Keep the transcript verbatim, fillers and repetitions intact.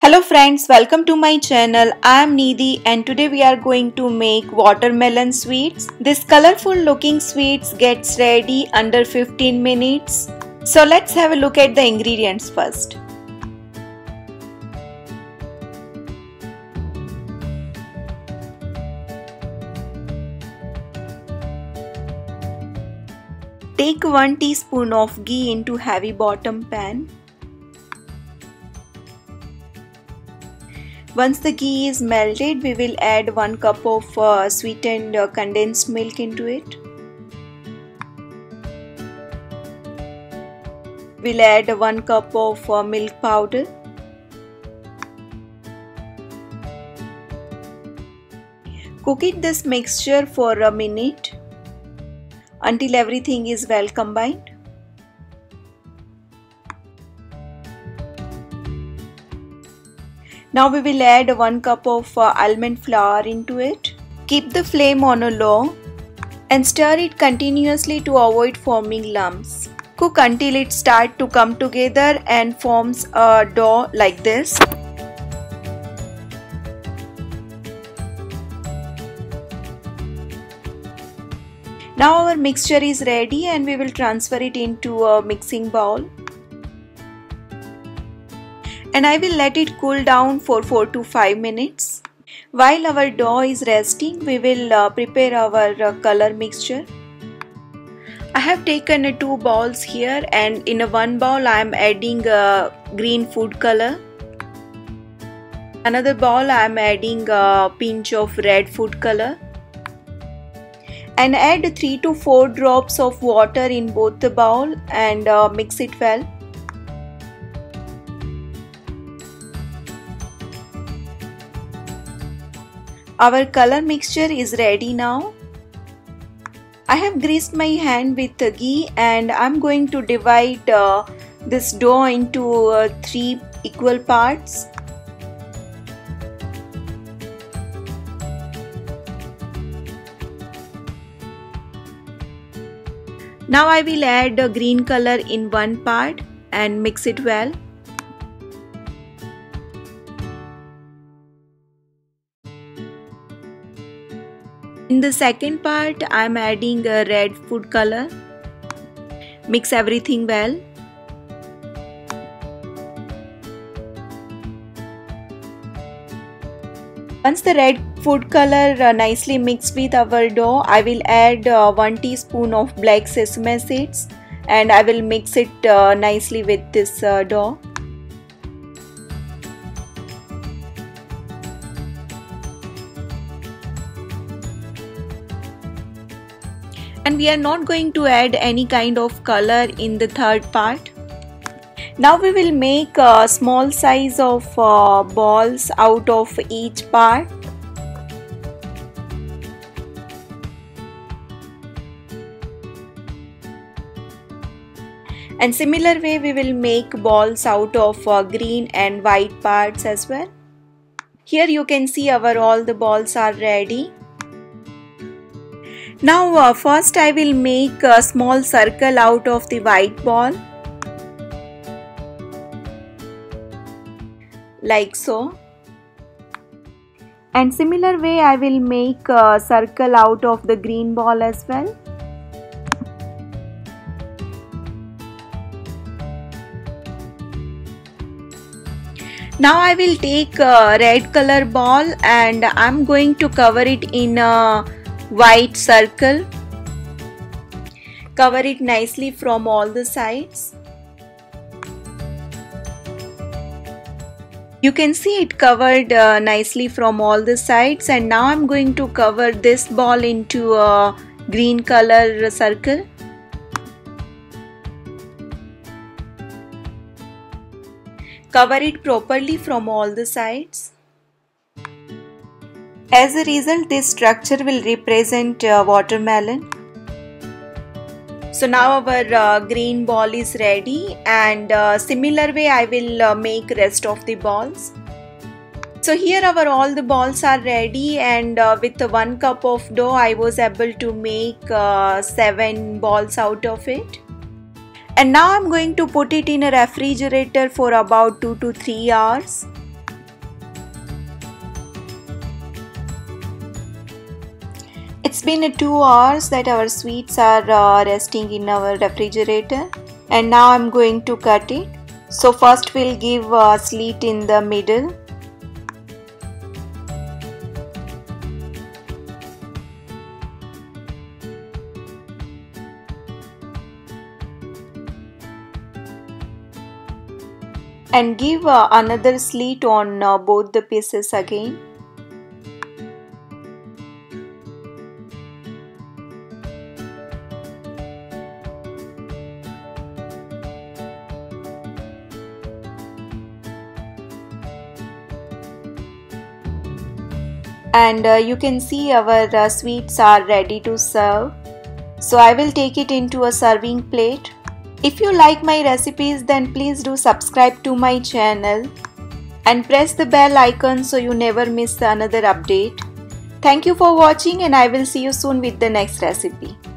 Hello friends, welcome to my channel. I am Nidhi and today we are going to make watermelon sweets. This colorful looking sweets gets ready under fifteen minutes. So let's have a look at the ingredients first. Take one teaspoon of ghee into heavy bottom pan. Once the ghee is melted, we will add one cup of uh, sweetened uh, condensed milk into it. We'll add one cup of uh, milk powder. Cook it this mixture for a minute until everything is well combined. Now we will add one cup of uh, almond flour into it. Keep the flame on a low and stir it continuously to avoid forming lumps. Cook until it starts to come together and forms a dough like this. Now our mixture is ready and we will transfer it into a mixing bowl. And I will let it cool down for four to five minutes. While our dough is resting, we will uh, prepare our uh, color mixture. I have taken uh, two bowls here, and in a one bowl I am adding uh, green food color. Another bowl I am adding a pinch of red food color. And add three to four drops of water in both the bowl and uh, mix it well. Our color mixture is ready now. I have greased my hand with ghee and I'm going to divide uh, this dough into uh, three equal parts. Now I will add a green color in one part and mix it well. In the second part, I am adding a red food color. Mix everything well. Once the red food color uh, nicely mixed with our dough, I will add uh, one teaspoon of black sesame seeds and I will mix it uh, nicely with this uh, dough. And we are not going to add any kind of color in the third part. Now we will make a small size of uh, balls out of each part. And similar way we will make balls out of uh, green and white parts as well. Here you can see our all the balls are ready. Now uh, first I will make a small circle out of the white ball, like so. And similar way I will make a circle out of the green ball as well. Now I will take a red color ball and I am going to cover it in a white circle. Cover it nicely from all the sides. You can see it covered uh, nicely from all the sides, and now I'm going to cover this ball into a green color circle. Cover it properly from all the sides. As a result, this structure will represent uh, watermelon. So now our uh, green ball is ready, and uh, similar way I will uh, make rest of the balls. So here our all the balls are ready, and uh, with one cup of dough I was able to make uh, seven balls out of it. And now I'm going to put it in a refrigerator for about two to three hours. it's been two hours that our sweets are uh, resting in our refrigerator, and now I'm going to cut it. So first we'll give a slit in the middle. And give uh, another slit on uh, both the pieces again. And uh, you can see our uh, sweets are ready to serve. So I will take it into a serving plate. If you like my recipes, then please do subscribe to my channel and press the bell icon so you never miss another update. Thank you for watching, and I will see you soon with the next recipe.